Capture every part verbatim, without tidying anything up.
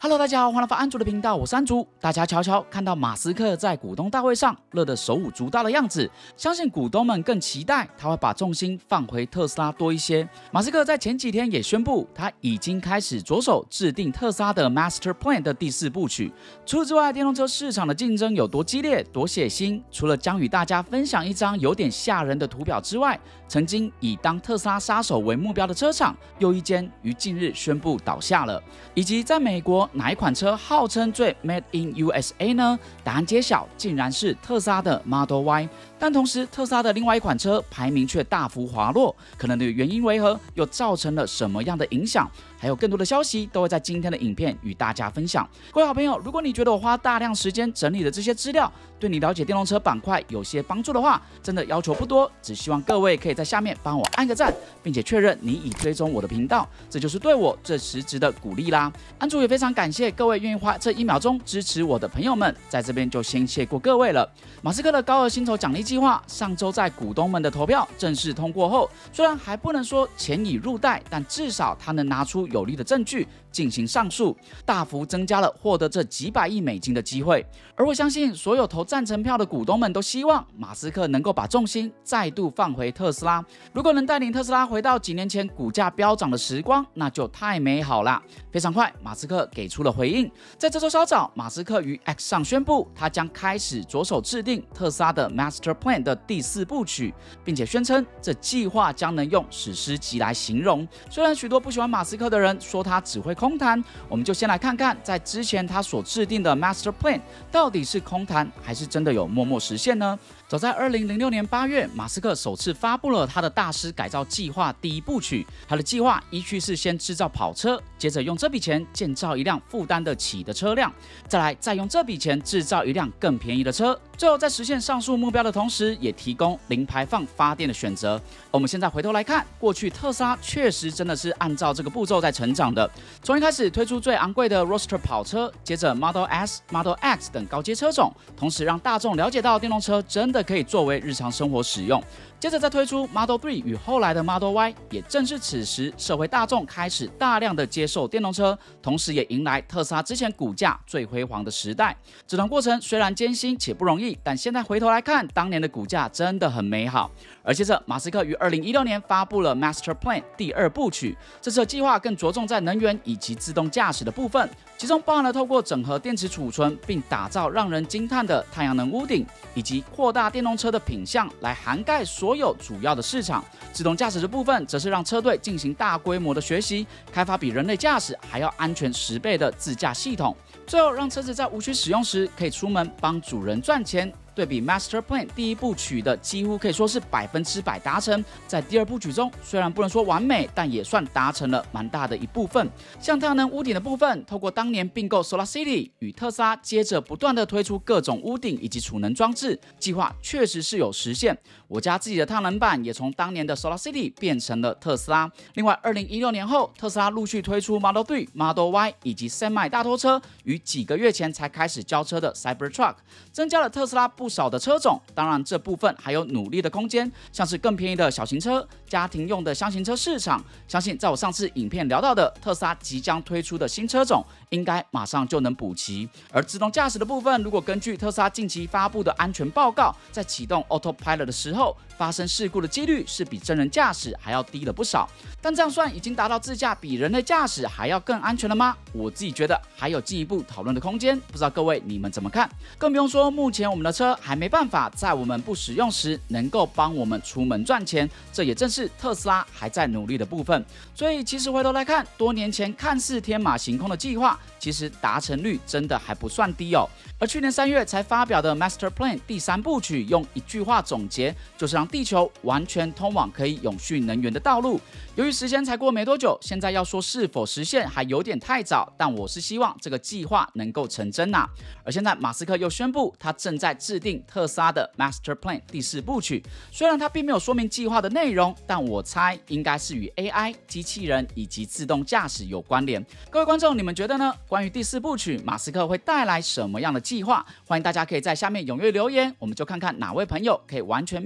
Hello， 大家好，欢迎来到安竹的频道，我是安竹。大家瞧瞧，看到马斯克在股东大会上乐得手舞足蹈的样子，相信股东们更期待他会把重心放回特斯拉多一些。马斯克在前几天也宣布，他已经开始着手制定特斯拉的 Master Plan 的第四部曲。除此之外，电动车市场的竞争有多激烈、多血腥，除了将与大家分享一张有点吓人的图表之外，曾经以当特斯拉杀手为目标的车厂，又一间于近日宣布倒下了，以及在美国。哪一款车号称最 Made in U S A 呢？答案揭晓，竟然是特斯拉的 Model Y。但同时，特斯拉的另外一款车排名却大幅滑落，可能的原因为何？又造成了什么样的影响？还有更多的消息都会在今天的影片与大家分享。各位好朋友，如果你觉得我花大量时间整理的这些资料，对你了解电动车板块有些帮助的话，真的要求不多，只希望各位可以在下面帮我按个赞，并且确认你已追踪我的频道，这就是对我最实质的鼓励啦。安竹也非常感谢各位愿意花这一秒钟支持我的朋友们，在这边就先谢过各位了。马斯克的高额薪酬奖励计划上周在股东们的投票正式通过后，虽然还不能说钱已入袋，但至少他能拿出有力的证据进行上诉，大幅增加了获得这几百亿美金的机会。而我相信所有投赞成票的股东们都希望马斯克能够把重心再度放回特斯拉。如果能带领特斯拉回到几年前股价飙涨的时光，那就太美好啦。非常快，马斯克给出了回应。在这周稍早，马斯克于 X 上宣布，他将开始着手制定特斯拉的 Master Plan 的第四部曲，并且宣称这计划将能用史诗级来形容。虽然许多不喜欢马斯克的人说他只会空谈，我们就先来看看，在之前他所制定的 Master Plan 到底是空谈，还是真的有默默实现呢？早在二零零六年八月，马斯克首次发布了他的大师改造计划第一部曲。他的计划依序是先制造跑车，接着用这笔钱建造一辆负担得起的车辆，再来再用这笔钱制造一辆更便宜的车，最后在实现上述目标的同时，也提供零排放发电的选择。我们现在回头来看，过去特斯拉确实真的是按照这个步骤在成长的。从一开始推出最昂贵的 Roadster 跑车，接着 Model S、Model X 等高阶车种，同时让大众了解到电动车真的可以作为日常生活使用。接着再推出 Model 三与后来的 Model Y， 也正是此时社会大众开始大量的接受电动车，同时也迎来特斯拉之前股价最辉煌的时代。这段过程虽然艰辛且不容易，但现在回头来看，当年的股价真的很美好。而接着，马斯克于二零一六年发布了 Master Plan 第二部曲，这次的计划更着重在能源以及自动驾驶的部分，其中包含了透过整合电池储存，并打造让人惊叹的太阳能屋顶，以及扩大电动车的品项来涵盖所有主要的市场。自动驾驶的部分，则是让车队进行大规模的学习，开发比人类驾驶还要安全十倍的自驾系统，最后让车子在无需使用时可以出门帮主人赚钱。对比 Master Plan 第一部曲的几乎可以说是百分之百达成，在第二部曲中虽然不能说完美，但也算达成了蛮大的一部分。像太阳能屋顶的部分，透过当年并购 SolarCity 与特斯拉接着不断的推出各种屋顶以及储能装置，计划确实是有实现。我家自己的太阳能板也从当年的 SolarCity 变成了特斯拉。另外二零一六年后，特斯拉陆续推出 Model 三、Model Y 以及 Semi 大拖车，于几个月前才开始交车的 Cybertruck， 增加了特斯拉不少的车种，当然这部分还有努力的空间，像是更便宜的小型车、家庭用的箱型车市场，相信在我上次影片聊到的特斯拉即将推出的新车种，应该马上就能补齐。而自动驾驶的部分，如果根据特斯拉近期发布的安全报告，在启动 Autopilot 的时候，发生事故的几率是比真人驾驶还要低了不少。但这样算已经达到自驾比人类驾驶还要更安全了吗？我自己觉得还有进一步讨论的空间，不知道各位你们怎么看？更不用说目前我们的车还没办法在我们不使用时能够帮我们出门赚钱，这也正是特斯拉还在努力的部分。所以其实回头来看，多年前看似天马行空的计划，其实达成率真的还不算低哦。而去年三月才发表的 Master Plan 第三部曲，用一句话总结，就是让地球完全通往可以永续能源的道路。由于时间才过没多久，现在要说是否实现还有点太早，但我是希望这个计划能够成真呐、啊。而现在马斯克又宣布，他正在制定特斯拉的 Master Plan 第四部曲。虽然他并没有说明计划的内容，但我猜应该是与 A I、机器人以及自动驾驶有关联。各位观众，你们觉得呢？关于第四部曲，马斯克会带来什么样的计划？欢迎大家可以在下面踊跃留言，我们就看看哪位朋友可以完全命中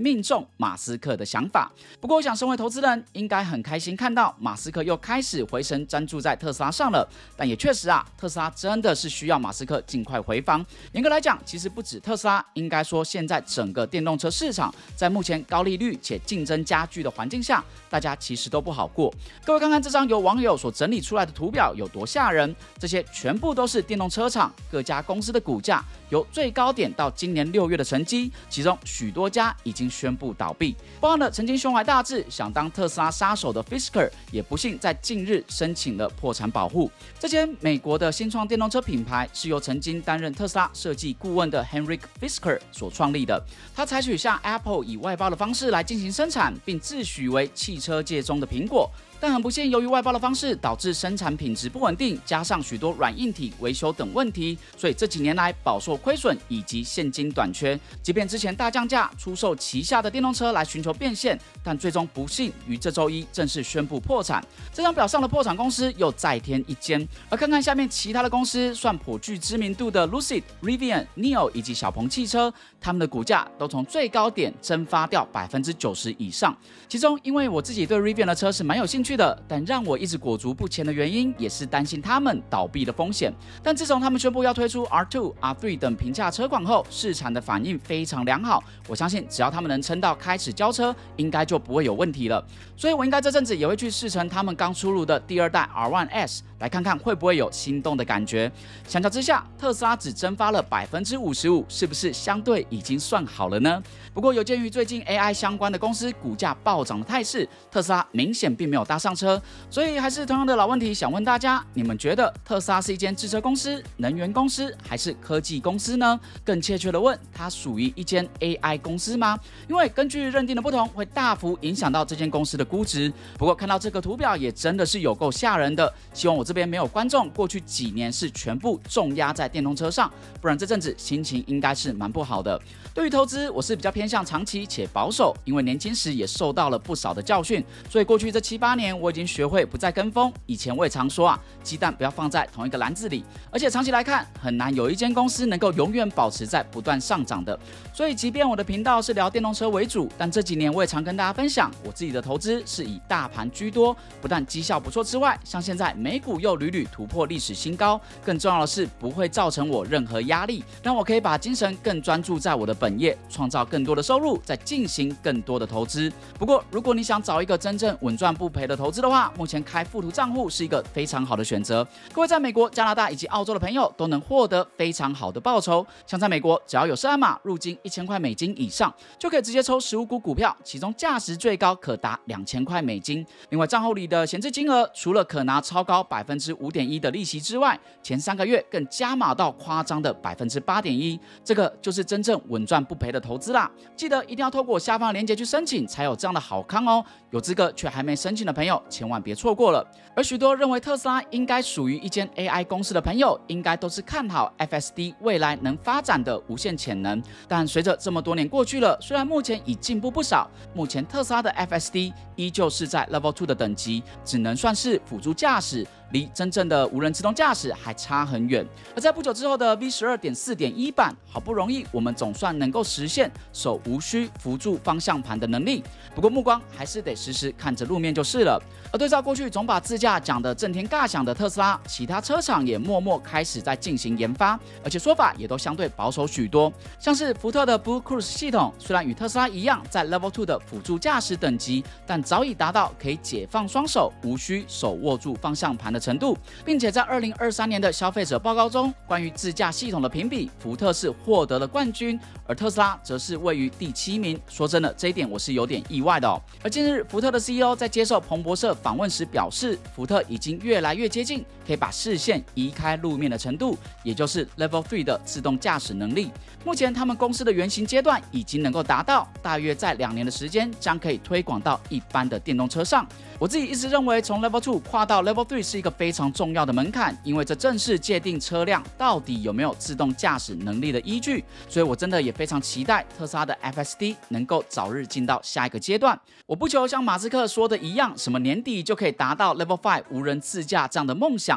马斯克的想法。不过，我想身为投资人，应该很开心看到马斯克又开始回神专注在特斯拉上了。但也确实啊，特斯拉真的是需要马斯克尽快回防。严格来讲，其实不止特斯拉，应该说现在整个电动车市场，在目前高利率且竞争加剧的环境下，大家其实都不好过。各位看看这张由网友所整理出来的图表有多吓人，这些全部都是电动车厂各家公司的股价由最高点到今年六月的成绩，其中许多家已经宣布倒闭，包含了曾经胸怀大志想当特斯拉杀手的 Fisker， 也不幸在近日申请了破产保护。这间美国的新创电动车品牌是由曾经担任特斯拉设计顾问的 Henrik Fisker 所创立的，他采取像 Apple 以外包的方式来进行生产，并自诩为汽车界中的苹果。但很不幸，由于外包的方式导致生产品质不稳定，加上许多软硬体维修等问题，所以这几年来饱受亏损以及现金短缺。即便之前大降价出售旗下的电动车来寻求变现，但最终不幸于这周一正式宣布破产。这张表上的破产公司又再添一间，而看看下面其他的公司，算颇具知名度的 Lucid、Rivian、N I O 以及小鹏汽车，他们的股价都从最高点蒸发掉百分之九十以上。其中，因为我自己对 Rivian 的车是蛮有兴趣的，但让我一直裹足不前的原因，也是担心他们倒闭的风险。但自从他们宣布要推出 R 二、R 三 等平价车款后，市场的反应非常良好。我相信只要他们能撑到开始交车，应该就不会有问题了。所以我应该这阵子也会去试乘他们刚出炉的第二代 R 一 S， 来看看会不会有心动的感觉。相较之下，特斯拉只蒸发了百分之五十五，是不是相对已经算好了呢？不过有鉴于最近 A I 相关的公司股价暴涨的态势，特斯拉明显并没有搭上车，所以还是同样的老问题，想问大家，你们觉得特斯拉是一间制车公司、能源公司还是科技公司呢？更确切的问，它属于一间 A I 公司吗？因为根据认定的不同，会大幅影响到这间公司的估值。不过看到这个图表也真的是有够吓人的，希望我这边没有观众过去几年是全部重压在电动车上，不然这阵子心情应该是蛮不好的。对于投资，我是比较偏向长期且保守，因为年轻时也受到了不少的教训，所以过去这七八年我已经学会不再跟风。以前我也常说啊，鸡蛋不要放在同一个篮子里，而且长期来看，很难有一间公司能够永远保持在不断上涨的。所以，即便我的频道是聊电动车为主，但这几年我也常跟大家分享，我自己的投资是以大盘居多，不但绩效不错之外，像现在美股又屡屡突破历史新高，更重要的是不会造成我任何压力，让我可以把精神更专注在我的本业，创造更多的收入，再进行更多的投资。不过，如果你想找一个真正稳赚不赔的投资的话，目前开富途账户是一个非常好的选择。各位在美国、加拿大以及澳洲的朋友都能获得非常好的报酬。像在美国，只要有涉案码入金一千块美金以上，就可以直接抽十五股股票，其中价值最高可达两千块美金。另外，账户里的闲置金额除了可拿超高百分之五点一的利息之外，前三个月更加码到夸张的百分之八点一，这个就是真正稳赚不赔的投资啦。记得一定要透过下方的链接去申请，才有这样的好康哦。有资格却还没申请的朋友，千万别错过了。而许多认为特斯拉应该属于一间 A I 公司的朋友，应该都是看好 F S D 未来能发展的无限潜能。但随着这么多年过去了，虽然目前已进步不少，目前特斯拉的 F S D 依旧是在 Level 二的等级，只能算是辅助驾驶，离真正的无人自动驾驶还差很远。而在不久之后的 V 十二点四点一 版，好不容易我们总算能够实现手无需扶住方向盘的能力，不过目光还是得时时看着路面就是了。而对照过去总把自驾讲得震天尬响的特斯拉，其他车厂也默默开始在进行研发，而且说法也都相对保守许多。像是福特的 Blue Cruise 系统，虽然与特斯拉一样在 Level 二的辅助驾驶等级，但早已达到可以解放双手，无需手握住方向盘的程度，并且在二零二三年的消费者报告中，关于自驾系统的评比，福特是获得了冠军，而特斯拉则是位于第七名。说真的，这一点我是有点意外的哦。而近日，福特的 C E O 在接受彭博社访问时表示，福特已经越来越接近可以把视线移开路面的程度，也就是 Level 三的自动驾驶能力。目前他们公司的原型阶段已经能够达到，大约在两年的时间将可以推广到一般的电动车上。我自己一直认为，从 Level 二跨到 Level 三是一个非常重要的门槛，因为这正是界定车辆到底有没有自动驾驶能力的依据。所以我真的也非常期待特斯拉的 F S D 能够早日进到下一个阶段。我不求像马斯克说的一样，什么年底就可以达到 Level 五无人自驾这样的梦想，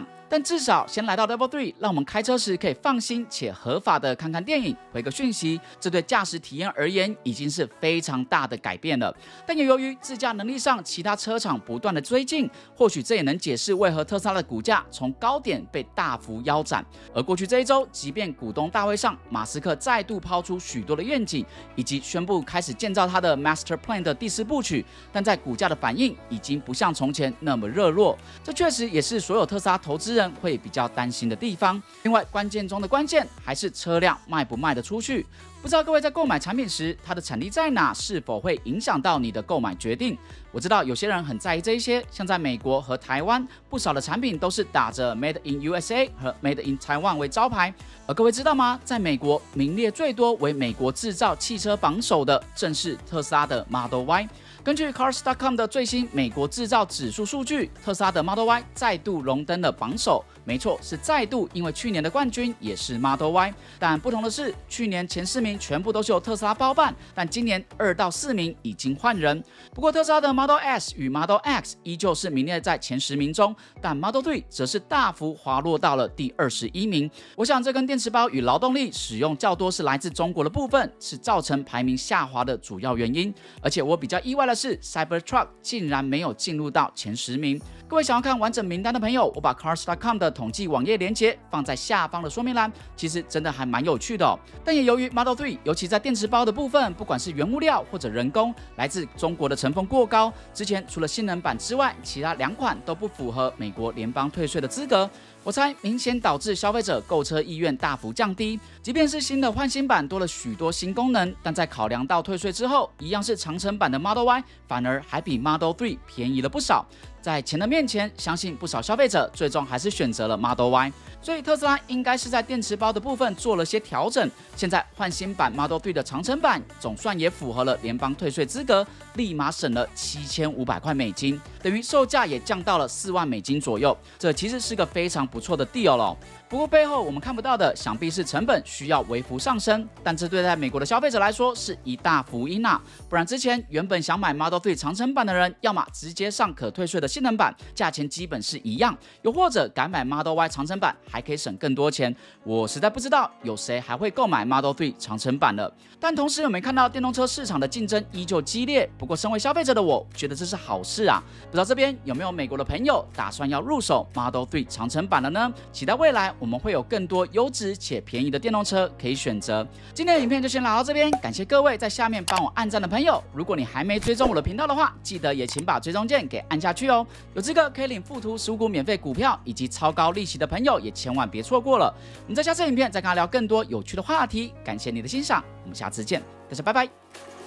想。但至少先来到 Level 三，让我们开车时可以放心且合法的看看电影、回个讯息，这对驾驶体验而言已经是非常大的改变了。但也由于自驾能力上其他车厂不断的追进，或许这也能解释为何特斯拉的股价从高点被大幅腰斩。而过去这一周，即便股东大会上马斯克再度抛出许多的愿景，以及宣布开始建造他的 Master Plan 的第四部曲，但在股价的反应已经不像从前那么热络。这确实也是所有特斯拉投资人会比较担心的地方。另外，关键中的关键还是车辆卖不卖得出去。不知道各位在购买产品时，它的产地在哪，是否会影响到你的购买决定？我知道有些人很在意这一些，像在美国和台湾，不少的产品都是打着 Made in U S A 和 Made in Taiwan 为招牌。而各位知道吗？在美国名列最多为美国制造汽车榜首的，正是特斯拉的 Model Y。根据 Cars 点 com 的最新美国制造指数数据，特斯拉的 Model Y 再度荣登了榜首。没错，是再度，因为去年的冠军也是 Model Y。但不同的是，去年前四名全部都是由特斯拉包办，但今年二到四名已经换人。不过特斯拉的 Model S 与 Model X 依旧是名列在前十名中，但 Model 三则是大幅滑落到了第二十一名。我想这跟电池包与劳动力使用较多是来自中国的部分，是造成排名下滑的主要原因。而且我比较意外的是 ，Cybertruck 竟然没有进入到前十名。各位想要看完整名单的朋友，我把 Cars 点 com 的统计网页连结放在下方的说明栏，其实真的还蛮有趣的哦。但也由于 Model 三，尤其在电池包的部分，不管是原物料或者人工，来自中国的成分过高。之前除了性能版之外，其他两款都不符合美国联邦退税的资格。我猜明显导致消费者购车意愿大幅降低。即便是新的换新版多了许多新功能，但在考量到退税之后，一样是长程版的 Model Y， 反而还比 Model 三便宜了不少。在钱的面前，相信不少消费者最终还是选择了 Model Y。所以特斯拉应该是在电池包的部分做了些调整。现在换新版 Model 三的长程版总算也符合了联邦退税资格，立马省了七千五百块美金，等于售价也降到了四万美金左右。这其实是个非常不错的 deal 了。不过背后我们看不到的，想必是成本需要微幅上升，但这对在美国的消费者来说是一大福音啊！不然之前原本想买 Model 三长程版的人，要么直接上可退税的性能版，价钱基本是一样，又或者改买 Model Y 长程版，还可以省更多钱。我实在不知道有谁还会购买 Model 三长程版了。但同时有没有看到电动车市场的竞争依旧激烈？不过身为消费者的我，觉得这是好事啊！不知道这边有没有美国的朋友打算要入手 Model 三长程版了呢？期待未来我们会有更多优质且便宜的电动车可以选择。今天的影片就先来到这边，感谢各位在下面帮我按赞的朋友。如果你还没追踪我的频道的话，记得也请把追踪键给按下去哦。有资格可以领附图十五股免费股票以及超高利息的朋友，也千万别错过了。我们在下次影片再跟他聊更多有趣的话题。感谢你的欣赏，我们下次见，大家拜拜。